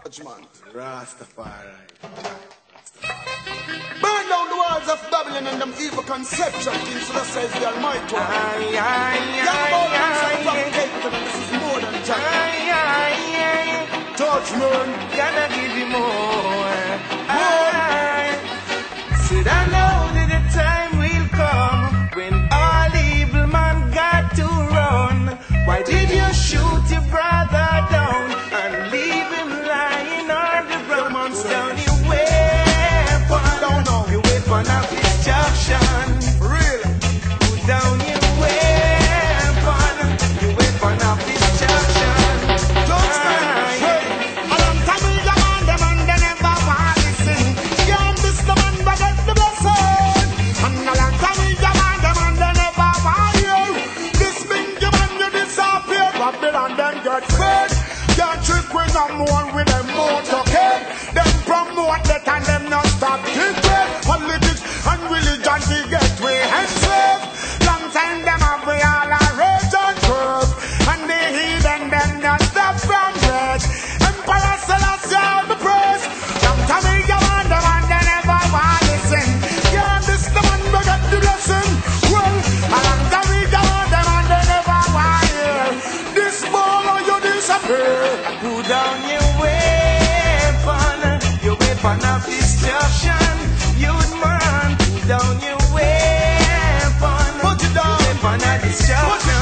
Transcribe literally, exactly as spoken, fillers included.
Judgment. Rastafari. Burn down the walls of Babylon and them evil conception things, so that says the Almighty One. Aye, aye, Young aye, Bolo aye, from Capleton, and this is more than just aye, aye, aye. judgment. Gotta give you more. Aye. Said I know that the time will come when all evil man got to run. Why did you shoot your brother down and leave him lying on the ground? Put down your weapon, your weapon of destruction. Really? Put down your weapon, your weapon of destruction. Judgment. Hey. A long time we demand them and they never want to listen. Can't miss the man but get the blessing. And a long time we demand them and they never want you. This big man you disappear. Babylon then get fed. Can't trick with no more with them motorcade. Them promote that and them not stop hatred. Politics and religion we get we enslaved. Long time them have we all a rage and curve. And the heathen them not stop from death. Emperor Selassie all the praise. Long time we demand them and they never want to listen. Can't miss the man but get the blessing. Well, a long time we demand them and they never want to hear. This ball you disappear. Put down your weapon, your weapon of destruction. Youth man, put down your weapon, Put it down. your weapon of destruction. Put